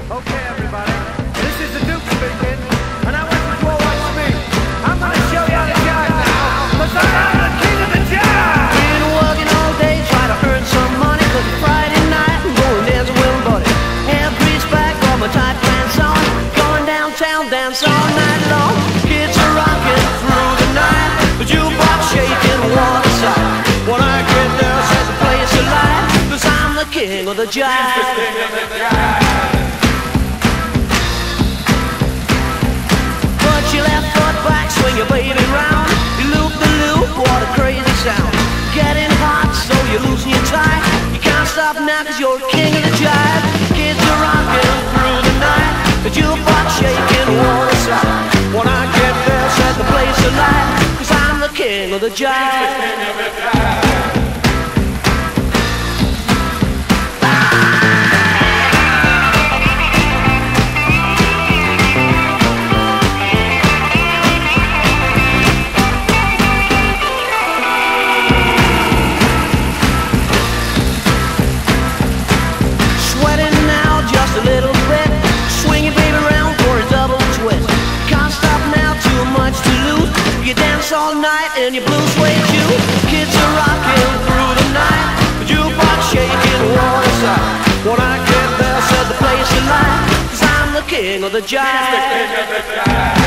Okay, everybody, this is the Duke speaking, and I want you to all watch me. I'm gonna show you how to jive now, cause I am the king of the jive! Been working all day, try to earn some money, cause it's Friday night, I'm going dance with my buddy. Hair greased back, got my tight pants on, going downtown, dance all night long. Kids are rocking through the night, the jukebox shaking, what a sight. When I get there, set the place alight, cause I'm the king of the jive. Put your left foot back, swing your baby round, you loop the loop, what a crazy sound. Getting hot, so you're losing your tie. You can't stop now, cause you're king of the jive. Kids are rocking through the night, the jukebox shaking, what a sight. When I get there, set the place alight, cause I'm the king of the jive. A little bit, swing your baby around for a double twist. Can't stop now, too much to lose. You dance all night and your blues way too. Kids are rocking through the night, the jukebox shaking, what a sight. When I get there, set the place alight, cause I'm the king of the jive.